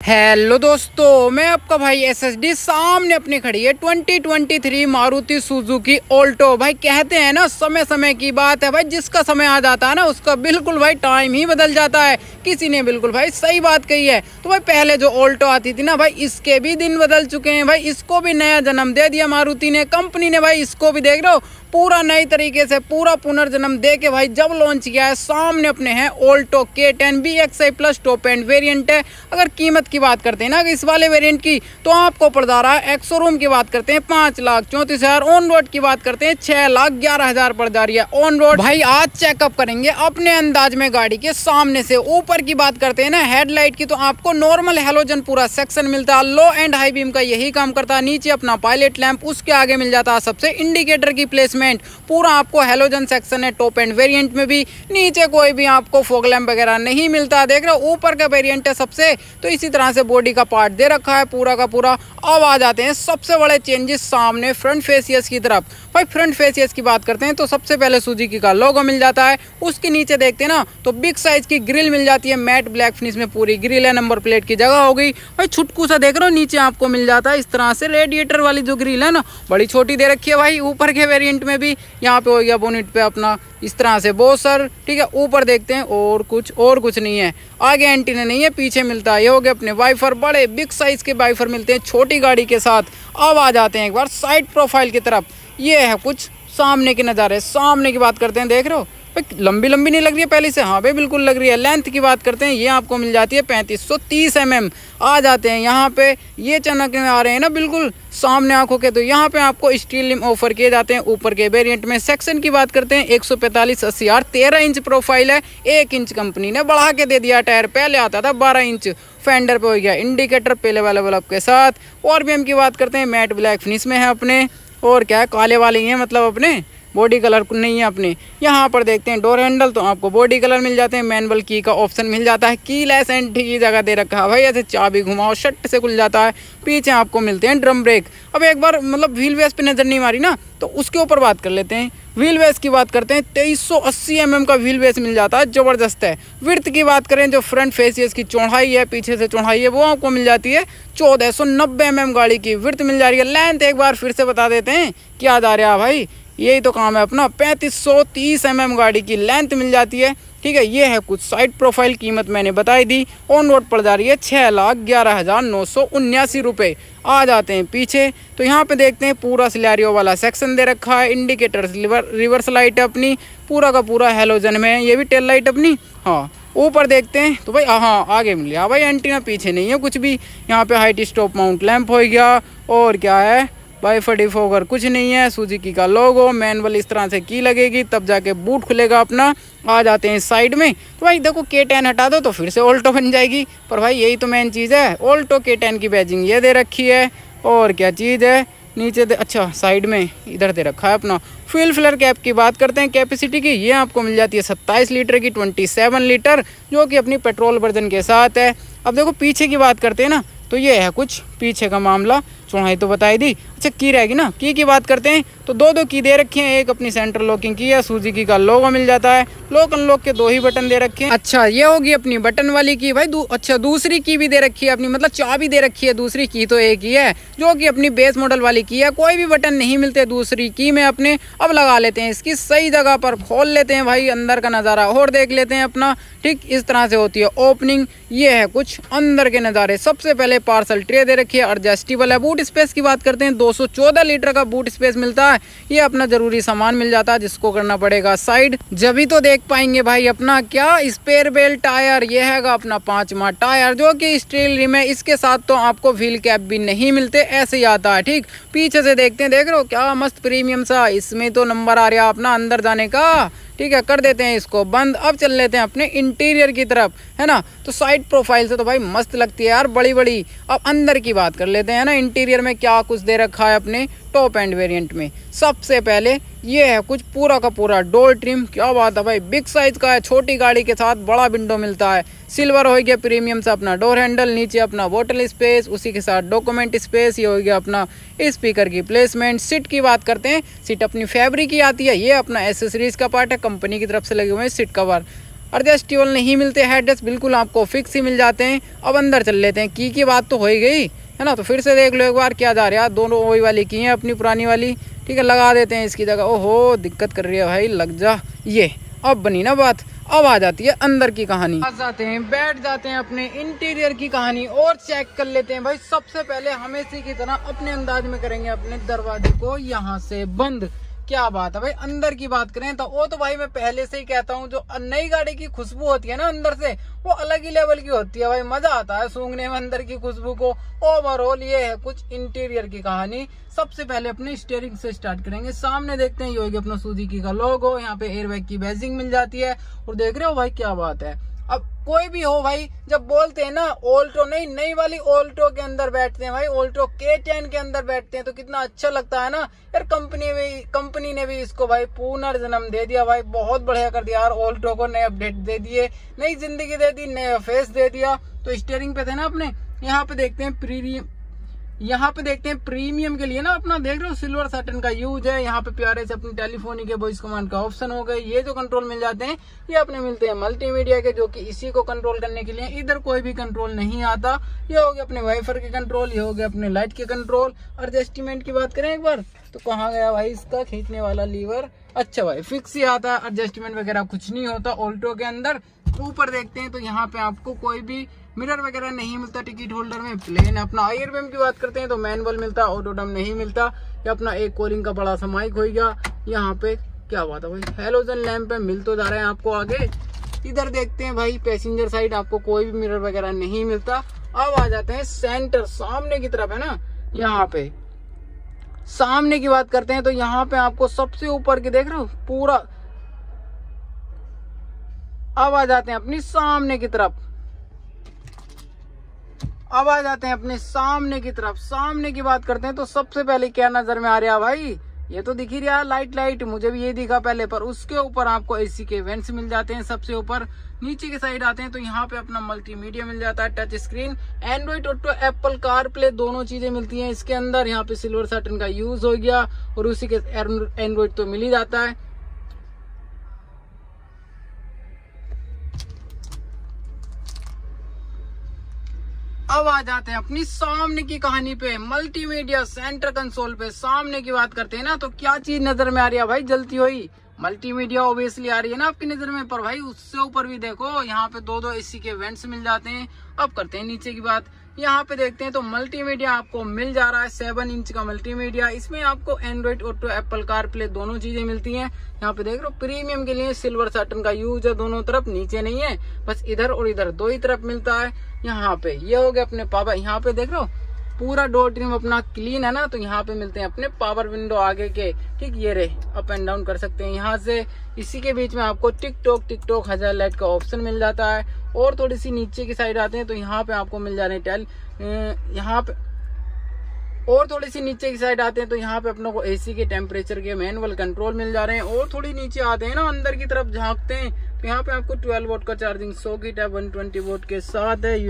Hello दोस्तों, मैं आपका भाई एसएसडी। सामने अपनी खड़ी है 2023 मारुति सुजुकी ऑल्टो। भाई कहते हैं ना, समय समय की बात है भाई, जिसका समय आ जाता है ना उसका बिल्कुल भाई टाइम ही बदल जाता है। किसी ने बिल्कुल भाई सही बात कही है। तो भाई पहले जो ऑल्टो आती थी ना भाई, इसके भी दिन बदल चुके हैं भाई। इसको भी नया जन्म दे दिया मारुति ने, कंपनी ने। भाई इसको भी देख रहे हो, पूरा नई तरीके से पूरा पुनर्जन्म दे के भाई जब लॉन्च किया है। सामने अपने हैं Alto K10 VXI plus top end variant है। अगर कीमत की बात करते हैं ना इस वाले वेरिएंट की, तो आपको पड़ जा रहा है एक्स शोरूम की बात करते हैं 5,34,000, ऑन रोड की बात करते हैं 6,11,000 पड़ जा रही है ऑन रोड। भाई आज चेकअप करेंगे अपने अंदाज में गाड़ी के सामने से। ऊपर की बात करते हैं ना हेडलाइट की, तो आपको नॉर्मल हेलोजन पूरा सेक्शन मिलता है। लो एंड हाई बीम का यही काम करता है। नीचे अपना पायलट लैंप, उसके आगे मिल जाता है सबसे इंडिकेटर की प्लेसमेंट। पूरा आपको हेलोजन सेक्शन है टॉप एंड वेरिएंट में भी। नीचे कोई भी आपको फॉग लैंप वगैरह नहीं मिलता। देख रहे हो ऊपर का वेरिएंट है सबसे, तो इसी तरह से बॉडी का पार्ट दे रखा है पूरा का पूरा। अब आ जाते हैं सबसे बड़े चेंजेस सामने फ्रंट फेसियस की तरफ। भाई फ्रंट फेसियस की बात करते हैं तो सबसे पहले सुजुकी का लोगो मिल जाता है। उसके नीचे देखते हैं ना तो बिग साइज की ग्रिल मिल जाती है, मैट ब्लैक फिनिश में पूरी ग्रिल है। नंबर प्लेट की जगह हो गई भाई छुटकू सा, देख रहे हो नीचे आपको मिल जाता है इस तरह से रेडिएटर वाली जो ग्रिल है ना, बड़ी छोटी दे रखी है भाई। ऊपर के वेरिएंट में भी यहाँ पे हो गया बोनेट पे अपना इस तरह से बोसर, ठीक है। ऊपर देखते हैं और कुछ नहीं है। आगे एंटीना नहीं है, पीछे मिलता है। ये हो गए अपने वाइफर, बड़े बिग साइज के वाइफर मिलते हैं छोटी गाड़ी के साथ। अब आ जाते हैं एक बार साइड प्रोफाइल की तरफ। ये है कुछ सामने के नज़ारे। सामने की बात करते हैं, देख रहे हो लंबी नहीं लग रही है पहले से? हाँ भाई बिल्कुल लग रही है। लेंथ की बात करते हैं, ये आपको मिल जाती है 3530 mm। आ जाते हैं यहाँ पे, ये चमक में आ रहे हैं ना बिल्कुल सामने आंखों के, तो यहाँ पे आपको स्टील लिम ऑफर किए जाते हैं ऊपर के वेरिएंट में। सेक्शन की बात करते हैं 145/80R, 13 इंच प्रोफाइल है। 1 इंच कंपनी ने बढ़ा के दे दिया टायर, पहले आता था 12 इंच। फेंडर पे हो गया इंडिकेटर पहले वाले बल्ब के साथ। और भी हम की बात करते हैं मैट ब्लैक फिनिश में है अपने, और क्या है काले वाले ही हैं, मतलब अपने बॉडी कलर नहीं है अपने। यहाँ पर देखते हैं डोर हैंडल, तो आपको बॉडी कलर मिल जाते हैं। मैनुअल की का ऑप्शन मिल जाता है। कीलेस एंट्री की जगह दे रखा है भाई, ऐसे चाबी घुमाओ शट से खुल जाता है। पीछे आपको मिलते हैं ड्रम ब्रेक। अब एक बार मतलब व्हील बेस पे नजर नहीं मारी ना, तो उसके ऊपर बात कर लेते हैं। व्हील बेस की बात करते हैं 2380 mm का व्हील बेस मिल जाता है, जबरदस्त है। विड्थ की बात करें, जो फ्रंट फेसियस की चौड़ाई है, पीछे से चौड़ाई है, वो आपको मिल जाती है 1490 mm गाड़ी की विड्थ मिल जा रही है। लेंथ एक बार फिर से बता देते हैं, क्या जा रहा है भाई, यही तो काम है अपना। 3530 mm गाड़ी की लेंथ मिल जाती है, ठीक है। ये है कुछ साइड प्रोफाइल। कीमत मैंने बताई दी, ऑन रोड पड़ जा रही है 6,11,979 रुपये। आ जाते हैं पीछे, तो यहाँ पे देखते हैं पूरा सिलेरियो वाला सेक्शन दे रखा है। इंडिकेटर रिवर्स लाइट है अपनी, पूरा का पूरा हेलोजन में है। ये भी टेल लाइट अपनी। हाँ ऊपर देखते हैं तो भाई हाँ आगे मिल गया भाई एंटीना, पीछे नहीं है कुछ भी। यहाँ पे हाइट स्टॉप माउंट लैंप हो गया, और क्या है वाइफर डिफोगर कुछ नहीं है। सुजुकी का लोगो, मैनुअल इस तरह से की लगेगी तब जाके बूट खुलेगा अपना। आ जाते हैं साइड में, तो भाई देखो K10 हटा दो तो फिर से ऑल्टो बन जाएगी, पर भाई यही तो मेन चीज़ है। ऑल्टो K10 की बैजिंग ये दे रखी है, और क्या चीज़ है नीचे अच्छा साइड में इधर दे रखा है अपना। फ्यूल फिलर कैप की बात करते हैं कैपेसिटी की, ये आपको मिल जाती है 27 लीटर की, 27 लीटर, जो कि अपनी पेट्रोल वर्जन के साथ है। अब देखो पीछे की बात करते हैं ना, तो ये है कुछ पीछे का मामला। चौड़ाई तो बताई दी। अच्छा की रहेगी ना, की बात करते हैं तो दो की दे रखी है। एक अपनी सेंटर लॉकिंग की है, सुजुकी का लोगो मिल जाता है। लॉक अनलॉक के 2 ही बटन दे रखे हैं। अच्छा ये होगी अपनी बटन वाली की भाई। अच्छा दूसरी की भी दे रखी है अपनी, मतलब चाबी दे रखी है। दूसरी की तो एक ही है, जो कि अपनी बेस मॉडल वाली की है। कोई भी बटन नहीं मिलते दूसरी की में अपने। अब लगा लेते हैं इसकी सही जगह पर, खोल लेते हैं भाई, अंदर का नज़ारा और देख लेते हैं अपना। ठीक इस तरह से होती है ओपनिंग। ये है कुछ अंदर के नज़ारे। सबसे पहले पार्सल ट्रे दे रखी है, एडजस्टेबल है। बूट स्पेस की बात करते हैं 214 लीटर का बूट स्पेस मिलता है। ये अपना जरूरी सामान मिल जाता है, जिसको करना पड़ेगा साइड, जब ही तो देख पाएंगे भाई अपना क्या स्पेयर बेल टायर। ये हैगा अपना 5वां टायर, जो कि स्टील रिम है। इसके साथ तो आपको व्हील कैप भी नहीं मिलते, ऐसे ही आता है। ठीक पीछे से देखते हैं, देख रहे हो क्या मस्त प्रीमियम सा, इसमें तो नंबर आ रहा अपना अंदर जाने का। ठीक है कर देते हैं इसको बंद। अब चल लेते हैं अपने इंटीरियर की तरफ, है ना। तो साइड प्रोफाइल से तो भाई मस्त लगती है यार, बड़ी बड़ी। अब अंदर की बात कर लेते हैं ना, इंटीरियर में क्या कुछ दे रखा है अपने टॉप एंड वेरिएंट में। सबसे पहले ये है कुछ पूरा का पूरा डोर ट्रिम। क्या बात है भाई, बिग साइज का है। छोटी गाड़ी के साथ बड़ा विंडो मिलता है। सिल्वर हो गया प्रीमियम से अपना डोर हैंडल, नीचे अपना बोतल स्पेस, उसी के साथ डॉक्यूमेंट स्पेस। ये हो गया अपना स्पीकर की प्लेसमेंट। सीट की बात करते हैं, सीट अपनी फैब्रिक की आती है। ये अपना एसेसरीज का पार्ट है, कंपनी की तरफ से लगे हुए हैं सीट कवर। एडजस्टेबल नहीं मिलते, हेडरेस्ट बिल्कुल आपको फिक्स ही मिल जाते हैं। अब अंदर चल लेते हैं, की बात तो हो ही गई है ना, तो फिर से देख लो एक बार क्या जा रहा है। दोनों वही वाली की हैं, अपनी पुरानी वाली, ठीक है, लगा देते हैं इसकी जगह। ओहो दिक्कत कर रही है भाई, लग जा। ये अब बनी ना बात, अब आ जाती है अंदर की कहानी। आ जाते हैं, बैठ जाते हैं अपने इंटीरियर की कहानी और चेक कर लेते हैं भाई। सबसे पहले हमेशा की तरह अपने अंदाज में करेंगे अपने दरवाजे को यहाँ से बंद। क्या बात है भाई, अंदर की बात करें तो वो तो भाई मैं पहले से ही कहता हूँ, जो नई गाड़ी की खुशबू होती है ना अंदर से, वो अलग ही लेवल की होती है भाई। मजा आता है सूंघने में अंदर की खुशबू को। ओवरऑल ये है कुछ इंटीरियर की कहानी। सबसे पहले अपने स्टीयरिंग से स्टार्ट करेंगे। सामने देखते हैं, ये होगी अपना सुजुकी का लोगो, यहाँ पे एयरबैग की बैजिंग मिल जाती है। और देख रहे हो भाई क्या बात है। अब कोई भी हो भाई, जब बोलते हैं ना ऑल्टो, नई वाली ऑल्टो के अंदर बैठते हैं भाई, ऑल्टो K10 के अंदर बैठते हैं तो कितना अच्छा लगता है ना यार। कंपनी ने भी इसको भाई पुनर्जन्म दे दिया भाई, बहुत बढ़िया कर दिया यार। ऑल्टो को नए अपडेट दे दिए, नई जिंदगी दे दी, नया फेस दे दिया। तो स्टीयरिंग पे थे ना अपने, यहाँ पे देखते हैं प्रीमियम के लिए ना अपना देख रहे हो सिल्वर सैटिन का यूज है। यहाँ पे प्यारे से अपनी टेलीफोनिक वॉइस कमांड का ऑप्शन हो गए। ये जो कंट्रोल मिल जाते हैं ये अपने मिलते हैं मल्टीमीडिया के, जो कि इसी को कंट्रोल करने के लिए इधर कोई भी कंट्रोल नहीं आता। ये हो गया अपने वाइफर के कंट्रोल, ये हो गया अपने लाइट के कंट्रोल। एडजस्टमेंट की बात करें एक बार तो कहाँ गया भाई इसका खींचने वाला लीवर। अच्छा भाई फिक्स ही आता है, एडजस्टमेंट वगैरह कुछ नहीं होता ऑल्टो के अंदर। ऊपर देखते हैं तो यहाँ पे आपको कोई भी मिरर वगैरह नहीं मिलता टिकट होल्डर में। प्लेन अपना एयर बैम की बात करते हैं तो मैनुअल मिलता, ऑटोडम नहीं मिलता। ये अपना एक कॉलिंग का बड़ा सा माइक हो गया। यहाँ पे क्या बात है भाई, हेलोजन लैंप पे मिल तो जा रहे हैं आपको आगे। इधर देखते हैं भाई पैसेंजर साइड आपको कोई भी मिरर वगैरह नहीं मिलता। अब आ जाते हैं सेंटर, सामने की तरफ है ना, यहाँ पे सामने की बात करते हैं तो यहाँ पे आपको सबसे ऊपर की देख रहे हो पूरा। अब आ जाते हैं अपनी सामने की तरफ, अब आ जाते हैं अपने सामने की तरफ। सामने की बात करते हैं तो सबसे पहले क्या नजर में आ रहा है भाई, ये तो दिख ही रहा है लाइट, मुझे भी ये दिखा पहले, पर उसके ऊपर आपको एसी के वेंट्स मिल जाते हैं सबसे ऊपर। नीचे की साइड आते हैं तो यहाँ पे अपना मल्टीमीडिया मिल जाता है, touch screen, Android Auto, Apple CarPlay, दोनों चीजें मिलती हैं इसके अंदर। यहाँ पे सिल्वर सैटिन का यूज हो गया और उसी के एंड्रॉइड तो मिल ही जाता है। अब आ जाते हैं अपनी सामने की कहानी पे, मल्टीमीडिया सेंटर कंसोल पे। सामने की बात करते हैं ना तो क्या चीज नजर में आ रही है भाई जलती हुई, मल्टीमीडिया ऑब्वियसली आ रही है ना आपकी नजर में, पर भाई उससे ऊपर भी देखो यहाँ पे दो एसी के वेंट्स मिल जाते हैं। अब करते हैं नीचे की बात, यहाँ पे देखते हैं तो मल्टीमीडिया आपको मिल जा रहा है 7 इंच का मल्टीमीडिया। इसमें आपको Android Auto, Apple CarPlay दोनों चीजें मिलती हैं। यहाँ पे देख रहे हो प्रीमियम के लिए सिल्वर सैटिन का यूज है दोनों तरफ, नीचे नहीं है, बस इधर और इधर दो ही तरफ मिलता है। यहाँ पे ये हो गया अपने पावर, यहाँ पे देख रहे हो पूरा डोर ट्रिम अपना क्लीन है ना, तो यहाँ पे मिलते हैं अपने पावर विंडो आगे के, ठीक, ये रे अप एंड डाउन कर सकते हैं यहाँ से। इसी के बीच में आपको टिकटॉक हजार लाइट का ऑप्शन मिल जाता है। और थोड़ी सी नीचे की साइड आते हैं तो यहाँ पे आपको मिल जा रहे हैं यहाँ पे, और थोड़ी सी नीचे की साइड आते हैं तो यहाँ पे अपनों को एसी के टेम्परेचर के मैनुअल कंट्रोल मिल जा रहे हैं। और थोड़ी नीचे आते हैं ना अंदर की तरफ झांकते हैं तो यहाँ पे आपको 12 वोल्ट का चार्जिंग सॉकेट है, 120 वोल्ट के साथ है,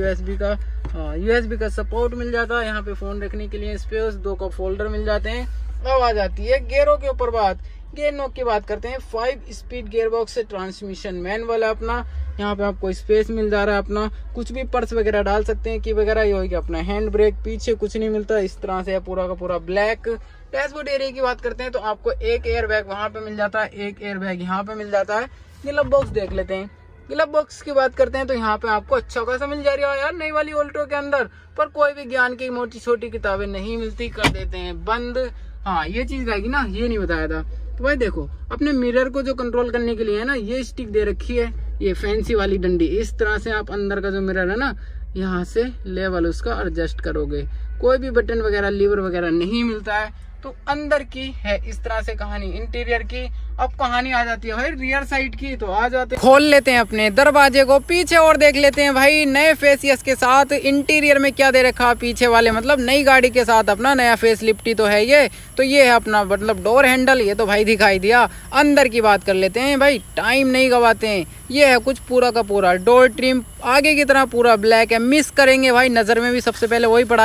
यूएसबी का सपोर्ट मिल जाता है। यहाँ पे फोन रखने के लिए स्पेस, 2 कप फोल्डर मिल जाते हैं। अब आ जाती है गियरों के ऊपर बात, गियर नॉक की बात करते हैं। 5 स्पीड गियर बॉक्स से ट्रांसमिशन मैनुअल है अपना। यहाँ पे आपको स्पेस मिल जा रहा है अपना, कुछ भी पर्स वगैरह डाल सकते हैं की वगैरह। ये होगी अपना हैंड ब्रेक, पीछे कुछ नहीं मिलता, इस तरह से है पूरा का पूरा ब्लैक। डैशबोर्ड एरिया की बात करते हैं तो आपको एक एयर बैग वहां पे मिल जाता है, एक एयर बैग यहाँ पे मिल जाता है। ग्लव बॉक्स देख लेते हैं, ग्लव बॉक्स की बात करते हैं तो यहाँ पे आपको अच्छा खासा मिल जा रहा है यार नई वाली ऑल्टो के अंदर, पर कोई भी ज्ञान की मोटी छोटी किताबें नहीं मिलती, कर देते हैं बंद। हाँ ये चीज रहेगी ना, ये नहीं बताया था। तो भाई देखो अपने मिरर को जो कंट्रोल करने के लिए है ना, ये स्टिक दे रखी है, ये फैंसी वाली डंडी, इस तरह से आप अंदर का जो मिरर है ना यहाँ से लेवल उसका एडजस्ट करोगे। कोई भी बटन वगैरह लीवर वगैरह नहीं मिलता है। तो अंदर की है इस तरह से कहानी इंटीरियर की। अब कहानी आ जाती है भाई रियर साइड की, तो आ जाते हैं, खोल लेते हैं अपने दरवाजे को पीछे और देख लेते हैं भाई नए फेसियस के साथ इंटीरियर में क्या दे रखा पीछे वाले, मतलब नई गाड़ी के साथ अपना नया फेस लिफ्ट ही तो है ये। तो ये है अपना मतलब डोर हैंडल, ये तो भाई दिखाई दिया। अंदर की बात कर लेते हैं भाई, टाइम नहीं गवाते हैं। ये है कुछ पूरा का पूरा डोर ट्रिम, आगे की तरह पूरा ब्लैक है, मिस करेंगे भाई, नजर में भी सबसे पहले वही पड़ा है ना, सच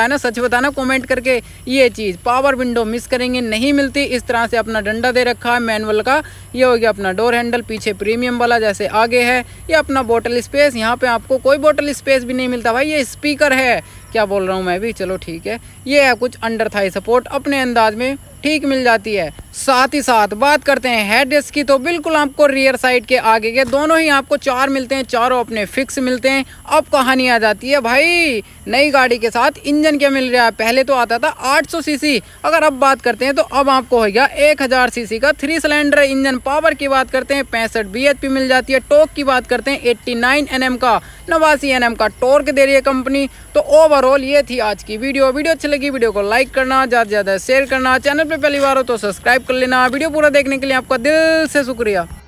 बताना कमेंट करके। ये चीज़ पावर विंडो मिस करेंगे, नहीं मिलती। इस तरह से अपना डंडा दे रखा है मैनुअल का। ये हो गया अपना डोर हैंडल, पीछे प्रीमियम वाला जैसे आगे है। ये अपना बोतल स्पेस, यहाँ पे आपको कोई बोतल स्पेस भी नहीं मिलता भाई। ये स्पीकर है, क्या बोल रहा हूँ मैं भी, चलो ठीक है। ये है कुछ अंडर थाई सपोर्ट, अपने अंदाज में ठीक मिल जाती है। साथ ही साथ बात करते हैं हेड रेस्ट की, तो बिल्कुल आपको रियर साइड के आगे के दोनों ही आपको 4 मिलते हैं, चारों अपने फिक्स मिलते हैं। अब कहानी आ जाती है भाई नई गाड़ी के साथ इंजन क्या मिल रहा है। पहले तो आता था 800 सीसी, अगर अब बात करते हैं तो अब आपको हो गया 1000 सीसी का 3 सिलेंडर इंजन। पावर की बात करते हैं 65 bhp मिल जाती है। टॉर्क की बात करते हैं 89 Nm का, 89 Nm का टॉर्क दे रही है कंपनी। तो ओवरऑल ये थी आज की वीडियो अच्छी लगी वीडियो को लाइक करना, ज़्यादा से ज़्यादा शेयर करना, चैनल पे पहली बार हो तो सब्सक्राइब कर लेना। वीडियो पूरा देखने के लिए आपका दिल से शुक्रिया।